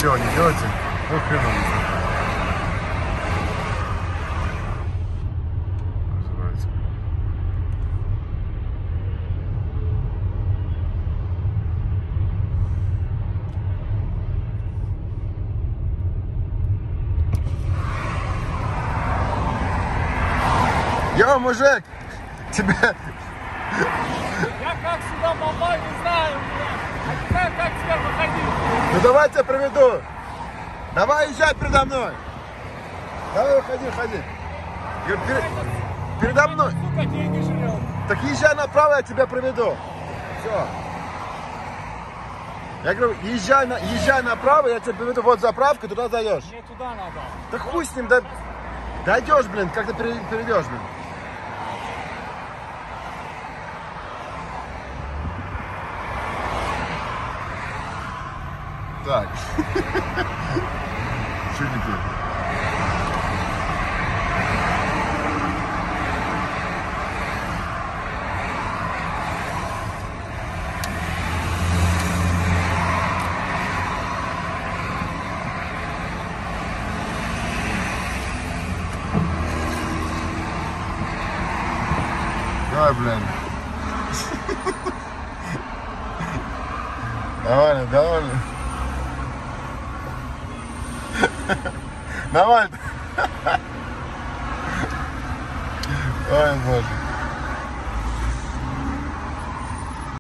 видео не делайте. Ну, хрена не знаю. Называется. Йо, мужик! Тебя... Я как сюда попал, не знаю, блядь. Как тебя выходить? Ну давай тебя проведу. Давай езжай передо мной. Давай выходи, выходи. Передо мной. Сука, деньги жрет. Так езжай направо, я тебя проведу. Все. Я говорю, езжай направо, я тебя приведу. Вот заправка, туда зайдешь. Мне туда надо. Да хуй с ним, да. Дойдешь, блин, как ты перейдешь, блин. Так. Чудники. Давай, блин. Довольно, довольно. Нормально. Ой, боже.